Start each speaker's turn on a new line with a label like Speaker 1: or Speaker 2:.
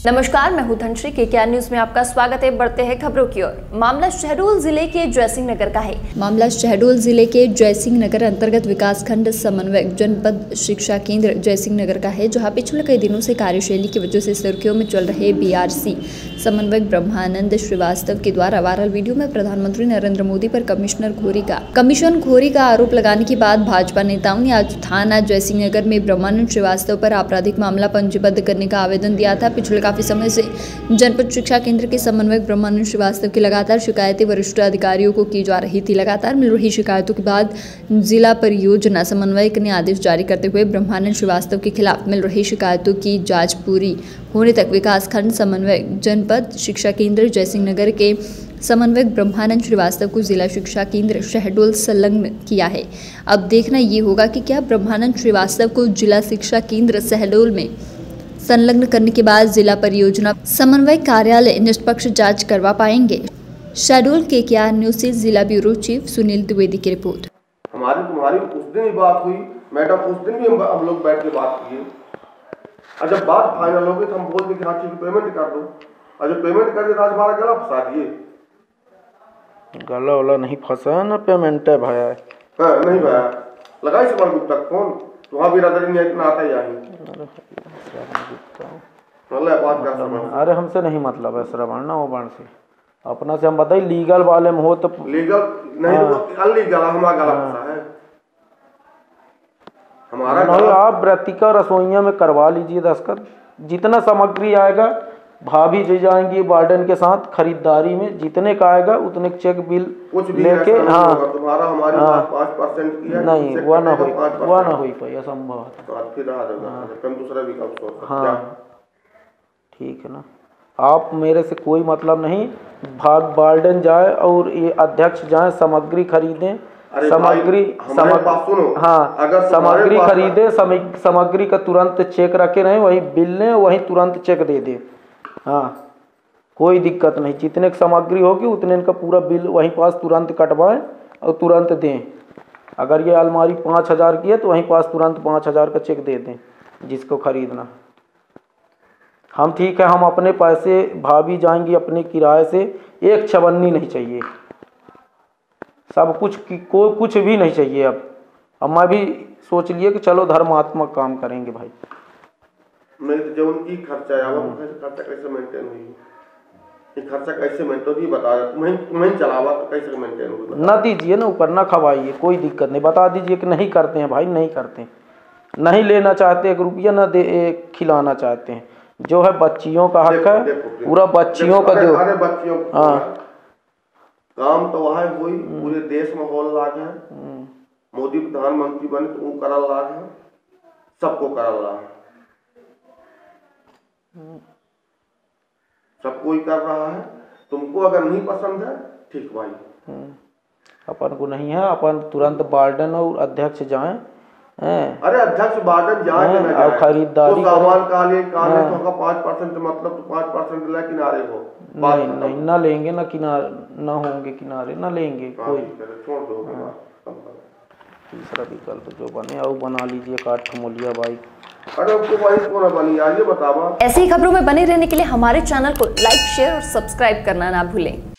Speaker 1: नमस्कार, मैं हूं धनश्री। केकेआर न्यूज में आपका स्वागत है। बढ़ते हैं खबरों की ओर। मामला शहडोल जिले के जयसिंह नगर का है। मामला शहडोल जिले के जयसिंह नगर अंतर्गत विकासखंड समन्वयक जनपद शिक्षा केंद्र जयसिंह नगर का है, जहां पिछले कई दिनों से कार्यशैली की वजह से सुर्खियों में चल रहे बीआरसी समन्वयक ब्रह्मानंद श्रीवास्तव के द्वारा वायरल वीडियो में प्रधानमंत्री नरेंद्र मोदी पर कमीशन खोरी का आरोप लगाने के बाद भाजपा नेताओं ने आज थाना जयसिंह नगर में ब्रह्मानंद श्रीवास्तव पर आपराधिक मामला पंजीबद्ध करने का आवेदन दिया था। पिछले काफी समय से जनपद शिक्षा केंद्र के समन्वयक ब्रह्मानंद श्रीवास्तव की लगातार शिकायतें वरिष्ठ अधिकारियों को की जा रही थी। लगातार मिल रही शिकायतों के बाद जिला परियोजना समन्वयक ने आदेश जारी करते हुए ब्रह्मानंद श्रीवास्तव के खिलाफ मिल रही शिकायतों की जांच पूरी होने तक विकासखंड समन्वयक जनपद शिक्षा केंद्र जयसिंह नगर के समन्वयक ब्रह्मानंद श्रीवास्तव को जिला शिक्षा केंद्र शहडोल संलग्न किया है। अब देखना ये होगा कि क्या ब्रह्मानंद श्रीवास्तव को जिला शिक्षा केंद्र शहडोल में संलग्न करने के बाद जिला परियोजना समन्वय कार्यालय निष्पक्ष जांच करवा पाएंगे। शहडोल केकेआर न्यूज से जिला ब्यूरो चीफ सुनील द्विवेदी की रिपोर्ट।
Speaker 2: हमारी उस दिन ही बात हुई मैडम, उस दिन भी हम लोग बैठ के बात किए और जब बात फाइनल हो गई तो हम बोल दिए कि हाँ ठीक है पेमेंट कर दो, और जब पेमेंट कर दिया तो आज हमारा गला फंसा दिए।
Speaker 3: गला वाला नहीं फंसा ना, पेमेंट है भाया
Speaker 2: हाँ नहीं भाया लगाई सवाल गुप्ता फोन तो वहाँ भी राधरी नहीं इतना आता ही
Speaker 3: अरे हमसे नहीं मतलब है श्रवण ना वो बाण से अपना से हम बताइए लीगल वाले में हो तो
Speaker 2: लीगल नहीं तो अनलीगल हमारा गला फंसा है हमारा
Speaker 3: नहीं। आप व्रतिका रसोइया में करवा लीजिए दस्तखत, जितना सामग्री आएगा भाभी जी जाएंगी वार्डन के साथ खरीदारी में, जितने का आएगा उतने चेक बिल लेके। हाँ
Speaker 2: तुम्हारा हमारी 5% की है
Speaker 3: नहीं वो ना हुई पाई असंभव
Speaker 2: है।
Speaker 3: हाँ ठीक है ना, आप मेरे से कोई मतलब नहीं, भाग वार्डन जाए और ये अध्यक्ष जाए सामग्री खरीदें, सामग्री हाँ अगर सामग्री खरीदे सामग्री का तुरंत चेक रखे रहें, वही बिल लें वही तुरंत चेक दे दें। हाँ कोई दिक्कत नहीं, जितने की सामग्री होगी उतने का पूरा बिल वहीं पास तुरंत कटवाएं और तुरंत दें। अगर ये अलमारी 5000 की है तो वहीं पास तुरंत 5000 का चेक दे दें जिसको खरीदना। हम ठीक है, हम अपने पैसे भाभी जाएंगी अपने किराए से, एक छबन्नी नहीं चाहिए, सब कुछ कुछ भी नहीं चाहिए। अब मैं भी सोच लिए कि चलो धर्मात्मक काम करेंगे भाई।
Speaker 2: नहीं तो जो उनकी खर्चा है वो खर्चा कैसे मेंटेन हुई, ये खर्चा कैसे मेंटेन हुई बता रहे तुम्हें चलावा तो कैसे मेंटेन हुई
Speaker 3: ना दीजिए ना, ऊपर ना खवाइए, कोई दिक्कत नहीं, बता दीजिए कि नहीं करते हैं भाई, नहीं करते हैं, नहीं लेना चाहते 1 रुपया ना दे खिलाना चाहते हैं, जो है बच्चियों का हक है पूरा बच्चियों का दो।
Speaker 2: अरे बच्चियों हाँ काम तो वहाँ हुई, पूरे देश में होल लाग है, मोदी प्रधानमंत्री बने तो वो करल लाग है, सबको करल लाग है, सब कोई कर रहा है। तुमको अगर नहीं पसंद है ठीक भाई,
Speaker 3: अपन को नहीं है, अपन तुरंत वार्डन और अध्यक्ष जाएं।
Speaker 2: अरे अध्यक्ष वार्डन जाए
Speaker 3: और खरीदारी
Speaker 2: तो सामान काले तो 5% मतलब तो 5% ले किनारे हो
Speaker 3: नहीं ना लेंगे ना किनारे ना होंगे किनारे ना लेंगे कोई
Speaker 2: छोड़ दो।
Speaker 3: तीसरा विकल्प जो बने और बना लीजिए काठमोलिया बाइक।
Speaker 2: अरे आपको बाइक कौन बनी यार ये बतावा।
Speaker 1: ऐसी खबरों में बने रहने के लिए हमारे चैनल को लाइक शेयर और सब्सक्राइब करना ना भूलें।